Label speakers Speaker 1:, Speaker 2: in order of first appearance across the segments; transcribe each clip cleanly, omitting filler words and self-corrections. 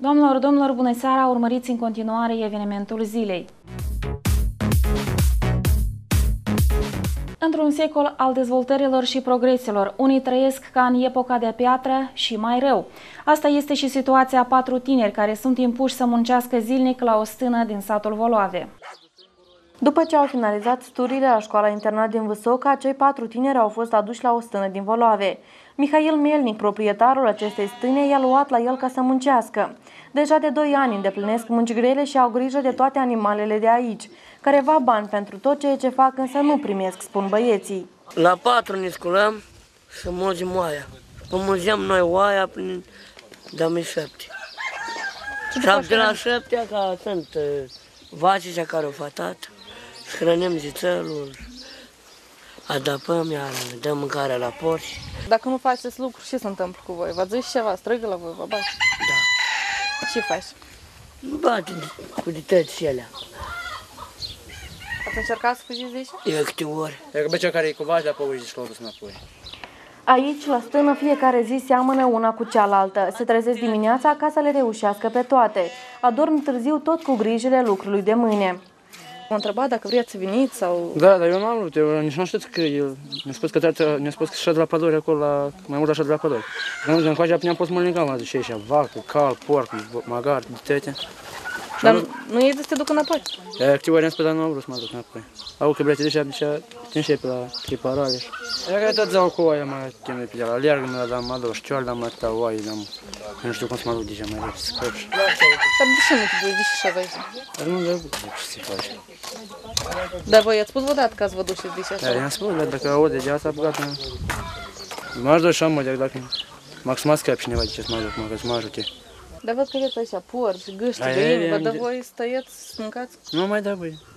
Speaker 1: Doamnelor, domnilor, bună seara! Urmăriți în continuare evenimentul zilei. Într-un secol al dezvoltărilor și progreselor, unii trăiesc ca în epoca de piatră și mai rău. Asta este și situația a 4 tineri care sunt impuși să muncească zilnic la o stână din satul Voloave. După ce au finalizat studiile la școala internat din Vâsoca, cei 4 tineri au fost aduși la o stână din Voloave. Mihail Melnic, proprietarul acestei stâne, i-a luat la el ca să muncească. Deja de 2 ani îndeplinesc munci grele și au grijă de toate animalele de aici. Careva bani pentru tot ceea ce fac, însă nu primesc, spun băieții.
Speaker 2: La 4 ne sculăm să mulțim oaia. Mulțim noi oaia prin 2007. De la 7 ca sunt vacii care au fătat, hrănim zițelul, adapăm, iar dăm mâncare la porci.
Speaker 3: Dacă nu faceți lucruri, ce se întâmplă cu voi? V-ați zis ceva? Strigă la voi, vă bate?
Speaker 2: Da.
Speaker 3: Ce faci?
Speaker 2: Bate cu dități alea.
Speaker 3: Ați încercat să fugiți de aici?
Speaker 2: E câte ori.
Speaker 4: E că cea care e cu vaci, apoi uiți și l-au dus înapoi.
Speaker 1: Aici, la stână, fiecare zi seamănă una cu cealaltă. Se trezesc dimineața ca să le reușească pe toate. Adorm târziu tot cu grijile lucrului de mâine.
Speaker 3: M-a întrebat dacă vreți să veniți sau...
Speaker 4: Da, dar eu n-am vrut, eu nici nu știu că el mi-a spus că și de la pădure acolo, mai mult așa de la pădure. Când am încoace, ne-am pus mălnică, m-a zis și aici, vacă, cal, porc, magar, ditete.
Speaker 3: Dar nu e de să te duc înapoi?
Speaker 4: De câte ori am spus, dar nu am vrut să mă duc înapoi. Au că brete deja te începe la preparare. Eu că tot zau cu oaia, mă chemă pe el, alergă, mă dam, mă duc șcioară, mă dau oaie, nu știu cum să mă duc deja mai repede, să scăp.
Speaker 3: Dar de ce nu te duci, de ce așa vezi?
Speaker 4: Dar nu vreau ce să faci.
Speaker 3: Dar voi ați spus vreodată că ați vă duceți de ce așa?
Speaker 4: Da, i-am spus, dar dacă aude de asta, gata. M-aș duce așa, mă, dacă mă scap cineva de ce să mă duc, mă, că să mă ajute.
Speaker 3: Dar văd că aveți așa porci, gâște, găini, văd, dar voi stăieți, mâncați?
Speaker 4: Nu mai da, băi.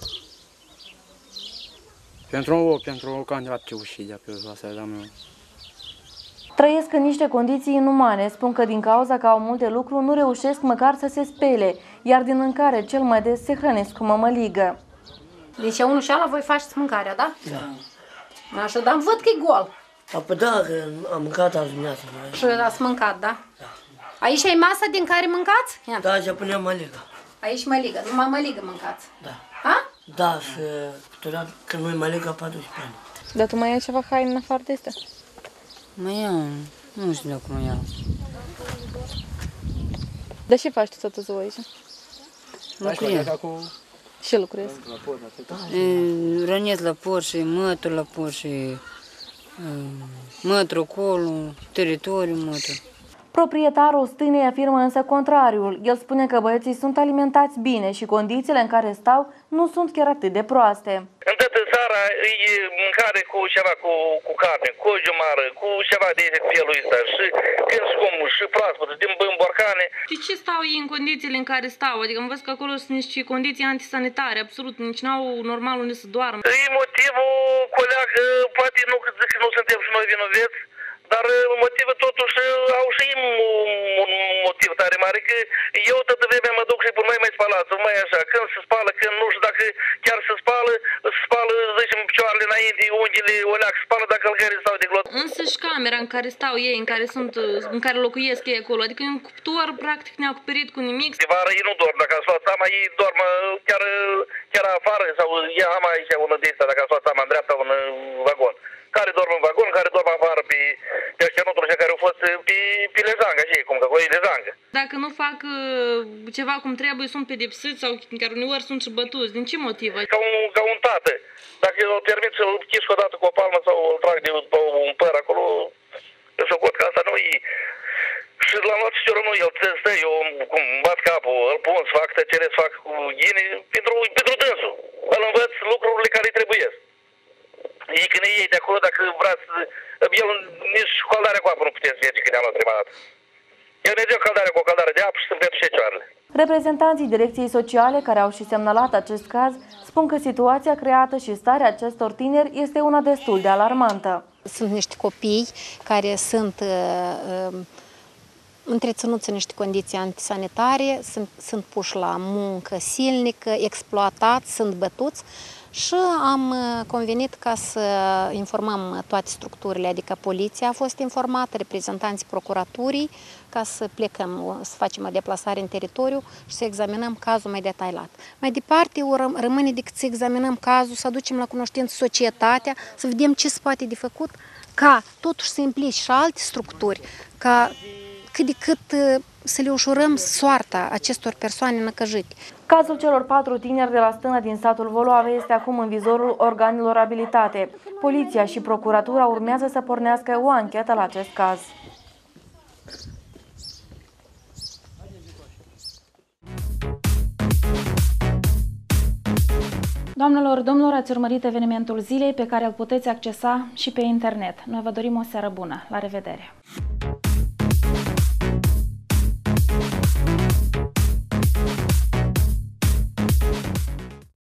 Speaker 4: Pentru un ou, pentru o can de lapte ușii de pe asta, da, meu.
Speaker 1: Trăiesc în niște condiții inumane. Spun că din cauza că au multe lucruri nu reușesc măcar să se spele, iar din mâncare cel mai des se hrănesc cu mămăligă.
Speaker 5: Deci unul și ala voi faceți mâncarea, da? Da. Așa, dar văd că e gol.
Speaker 2: Apoi da, că am mâncat azi dimineața.
Speaker 5: Și ați mâncat, da? Da. Aici e masa din care mâncați? Ia.
Speaker 2: Da, aici puneam măligă.
Speaker 5: Aici măligă, numai măligă mâncați.
Speaker 2: Da.
Speaker 5: Ha?
Speaker 2: Da, și câteodată când nu-i măligă, apă aduci bani.
Speaker 3: Dar tu mai ai ceva haine în afară de astea?
Speaker 6: Mai iau, nu știu dacă mai iau.
Speaker 3: Dar ce faci tu toată ziua aici?
Speaker 6: Lucrez.
Speaker 3: Ce lucrezi?
Speaker 6: Rănesc la porci, mătru la porci, mătru acolo, teritoriu mătru.
Speaker 1: Proprietarul stânei afirmă însă contrariul. El spune că băieții sunt alimentați bine și condițiile în care stau nu sunt chiar atât de proaste.
Speaker 7: Întâi seara e mâncare cu ceva cu carne, cu jumară, cu ceva de felul ăsta și când scum și proaspăt, din borcane.
Speaker 8: De ce stau ei în condițiile în care stau? Adică am văzut că acolo sunt niște condiții antisanitare, absolut, nici n-au normal unde să doarmă.
Speaker 7: E motivul, coleg, poate nu zic că nu suntem și noi vinoveți, dar motivul totuși au și un motiv tare mare, că eu tot vremea mă duc și pun mai spălați, mai așa, când se spală, când nu știu dacă chiar se spală, zicem, picioarele înainte, unghiile, oleac, spală dacă algării stau de glot.
Speaker 8: Însă și camera în care stau ei, în care locuiesc ei acolo, adică e un cuptor, practic neacoperit cu nimic.
Speaker 7: De vară ei nu dorm, dacă ați luat seama, ei dorm chiar afară, sau ia am aici una de asta, dacă ați luat seama, în dreapta un vagon. Care dorm în vagon, care dorm afară pe așternuturi care au fost pe lezangă, așa cum că voi lezangă.
Speaker 8: Dacă nu fac ceva cum trebuie, sunt pedepsiți sau chiar uneori sunt și bătuți. Din ce motiv?
Speaker 7: Ca un tată. Dacă îl permit să-l chiși odată cu o palmă sau îl trag de un păr acolo, eu socot că asta nu e. Și la noțiorul nu, el stă, eu cum bat capul, îl pun, să fac tăcere, să fac cu ghine, pentru dânsul. Îl învăț lucrurile care îi trebuie. Ei când iei de acolo, dacă vreați, el nici caldarea cu apă nu puteți merge când am luat prima dată. El mergea caldarea cu o caldare de apă și sunt pentru șecioarele.
Speaker 1: Reprezentanții Direcției Sociale, care au și semnalat acest caz, spun că situația creată și starea acestor tineri este una destul de alarmantă.
Speaker 5: Sunt niște copii care sunt întreținuți în niște condiții antisanitare, sunt puși la muncă silnică, exploatați, sunt bătuți. și am convenit ca să informăm toate structurile, adică poliția a fost informată, reprezentanții procuraturii, ca să plecăm, să facem o deplasare în teritoriu și să examinăm cazul mai detaliat. Mai departe, rămâne decât să examinăm cazul, să aducem la cunoștință societatea, să vedem ce se poate de făcut, ca totuși să implice și alte structuri, ca cât de cât să le ușurăm soarta acestor persoane năcăjite.
Speaker 1: Cazul celor 4 tineri de la Stână din satul Voloave este acum în vizorul organelor abilitate. Poliția și procuratura urmează să pornească o anchetă la acest caz. Doamnelor, domnilor, ați urmărit evenimentul zilei pe care îl puteți accesa și pe internet. Noi vă dorim o seară bună. La revedere!